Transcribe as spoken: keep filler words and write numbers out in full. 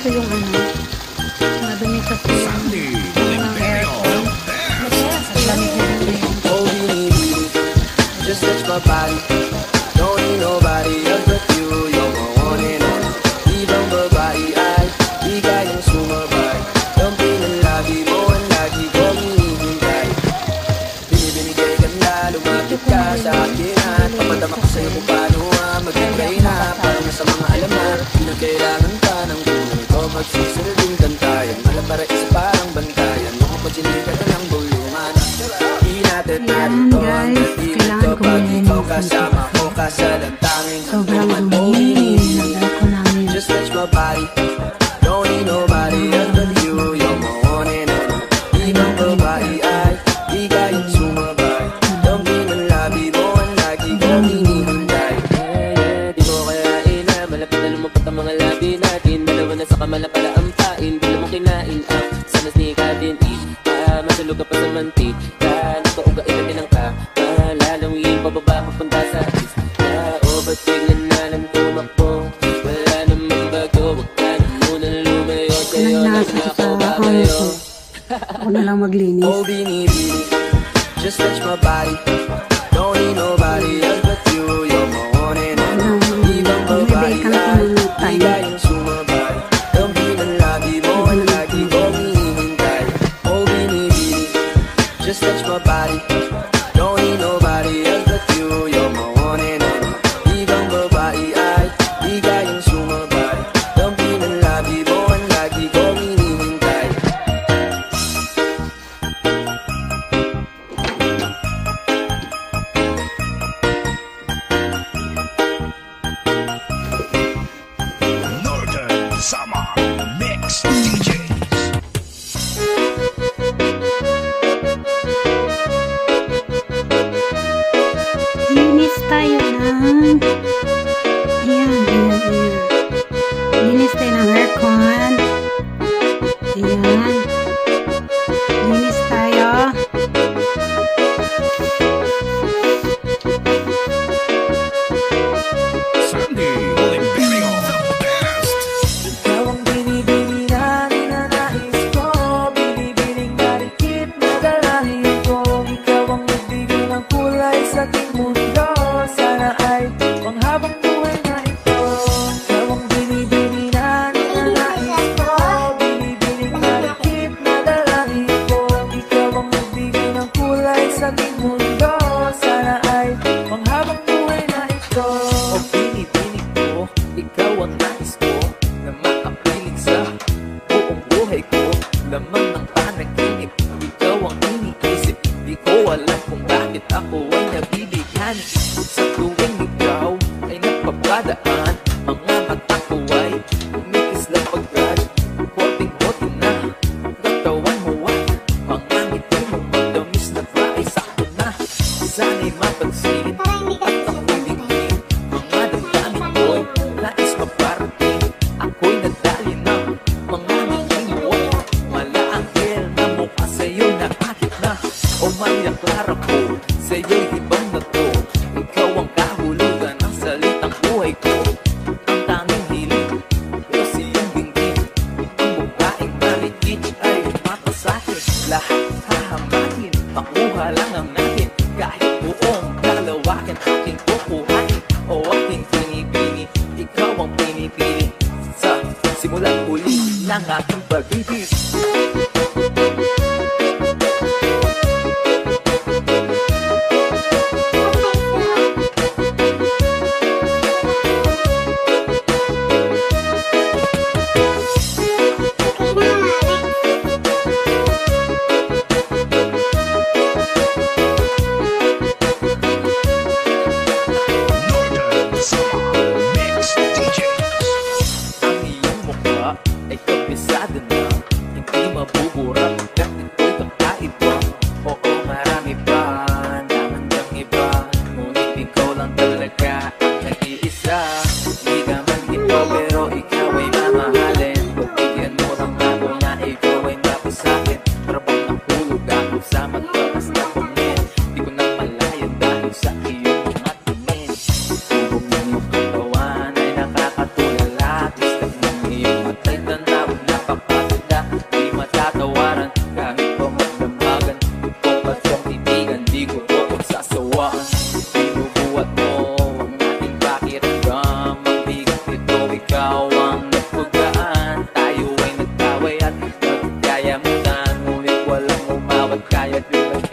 kasi yung ano, madumi kasi yung ang aircon. Lamig na rin. Just touch my body. Don't need nobody else but you. You're my one and only. Ibang babae ay di kayang sumabay. Ang pinalabi mo ang lagi kong hinihintay. Binibinigay ka na, lumapit ka sa akin at papadama ko sa'yo kung paano mag-ibay na. Parang sa mga alam na pinagkailangan ka ng buhay ko. Magsusunodin kantayan, malapara isa parang bantayan. Makapagsinig ka na ng buluman. Di natin narito ang dahilan kapag ikaw kasama ko kasalantangin. Sobrang dumi. Nagdala ko namin. Just touch my body. Don't need nobody else but you. You're my one and only. Ibang babae ay di kayang sumabay. Ang pinalabi mo ang lagi kong hinihintay. Di mo kaya ina, malapit na lumapot ang mga labi natin. Dalawa na sa kamala pala ang pain. Di mo kinain ang sanas ni Katin. Ah, masulog ka pa sa mantika. Nagpaugain na ng ka. Malalawin pababa papunta sa is. O ba't biglan na lang tumakbo? Wala namang bago. Huwag ka na muna lumayo. Sa'yo lang ako babayo. Ako na lang maglinis. Oh, binibini. Just touch my body. Don't need nobody else but you. You're my one and only. Ibang babae ay di kayang sumabay. Ang pinalabi mo ang lagi kong hinihintay. Oh, binibini. Just touch my body. Don't need nobody else but you. You're my one and only. Ibang babae ay di kayang sumabay. Ang pinalabi mo ang lagi kong hinihintay. Northern Summer Mix D Js. Linis tayo ng... Ayan, ayan, ayan. Linis tayo ng aircon. Ayan. Linis tayo. Sandy Oliverio, the best. Ikaw ang binibini na ninanais ko. Binibining marikit na dalahin ko. Ikaw ang nagbigay ng kulay sa aking mundo. Sana ay panghabang buhay na ito. Ikaw ang binibini na ninanais ko. Binibining marikit na dalahin ko. Ikaw ang nagbigay ng kulay sa aking mundo. Sana ay panghabang buhay na ito. O binibining ko, ikaw ang nais ko na makapiling sa buong buhay ko. Laman ng panaginip, ikaw ang iniisip. Di ko alam kung bakit ako ay nabibigyan. Sa tuwing ikaw ay napapadaan, mga mata ko ay umikislang pagkat konting-konti na katawan mo ay mga ngiti mo madamis na ba ay sakto na. Sana'y mapansin at ako'y ligin. Mga damdamin ko'y nais maparating. Ako'y nadali ng mga ngiti mo. Malaanghel na mukha sa'yo na akit na. O maliang klara ko, sa'yo'y ibang na to. Ikaw ang kahulugan ng salitang buhay ko. Ang tanging hiling, kasi yung binggit. Ang babaeng maligid ay mata sa'kin. Lahat hahamakin, makuha lang ang natin. Kahit buong kalawakan aking kukuhain. O aking pinipili, ikaw ang pinipili. Sa simulang huli ng aking pag-ibig. Northern Summer Mix D Js. Ang iyong mukha ay kabisado na. Hindi mabubura kahit ito'y kakaiba. Oo, marami pa naman dang iba. Ngunit ikaw lang talaga ang nag-iisa. Di ka man ito pero ikaw ay mamahalin. Pagbigyan mo lang ako na ikaw ay napasakin. Para bang nahulog ako sa magkakas na pangin. Di ko na malaya dahil sa iyong mga tingin. Tubog ng iyong katawan ay nakakatulala. Gusto ng iyong matay tanaw Bayad yung